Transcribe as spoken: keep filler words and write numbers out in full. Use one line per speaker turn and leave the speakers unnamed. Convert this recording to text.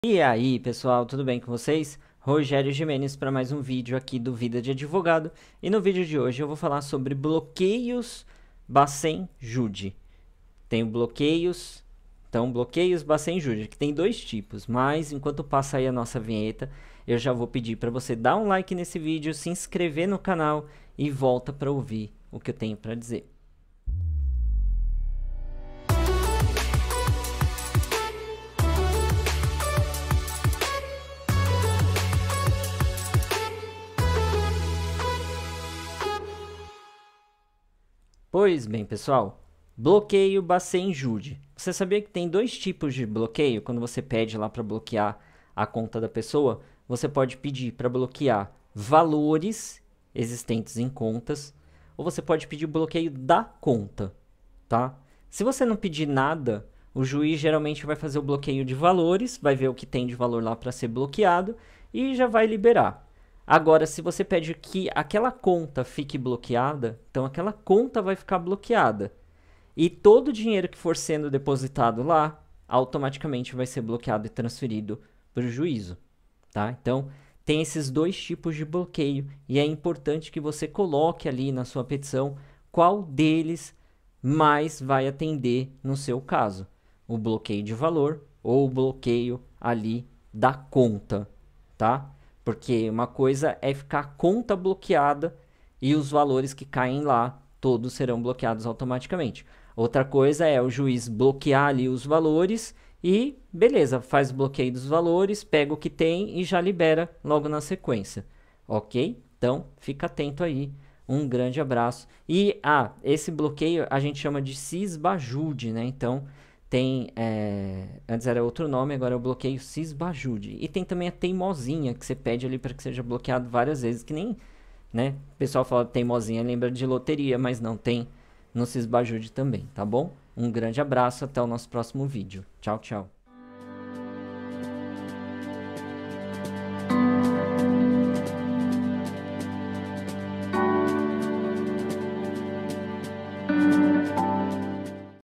E aí, pessoal, tudo bem com vocês? Rogério Gimenez para mais um vídeo aqui do Vida de Advogado. E no vídeo de hoje eu vou falar sobre bloqueios Bacen Jude. Tem bloqueios, então bloqueios Bacen Jude, que tem dois tipos, mas enquanto passa aí a nossa vinheta, eu já vou pedir para você dar um like nesse vídeo, se inscrever no canal e volta para ouvir o que eu tenho para dizer. Pois bem, pessoal, bloqueio Bacen Jude. Você sabia que tem dois tipos de bloqueio? Quando você pede lá para bloquear a conta da pessoa, você pode pedir para bloquear valores existentes em contas, ou você pode pedir bloqueio da conta, tá? Se você não pedir nada, o juiz geralmente vai fazer o bloqueio de valores, vai ver o que tem de valor lá para ser bloqueado e já vai liberar. Agora, se você pede que aquela conta fique bloqueada, então aquela conta vai ficar bloqueada. E todo o dinheiro que for sendo depositado lá, automaticamente vai ser bloqueado e transferido para o juízo, tá? Então, tem esses dois tipos de bloqueio e é importante que você coloque ali na sua petição qual deles mais vai atender no seu caso. O bloqueio de valor ou o bloqueio ali da conta, tá? Porque uma coisa é ficar a conta bloqueada e os valores que caem lá, todos serão bloqueados automaticamente. Outra coisa é o juiz bloquear ali os valores e, beleza, faz o bloqueio dos valores, pega o que tem e já libera logo na sequência. Ok? Então, fica atento aí. Um grande abraço. E, ah, esse bloqueio a gente chama de cisbajude, né? Então, tem, é, antes era outro nome, agora é o bloqueio cisbajude. E tem também a teimosinha, que você pede ali para que seja bloqueado várias vezes, que nem, né? O pessoal fala teimosinha, lembra de loteria, mas não, tem no cisbajude também, tá bom? Um grande abraço, até o nosso próximo vídeo. Tchau, tchau.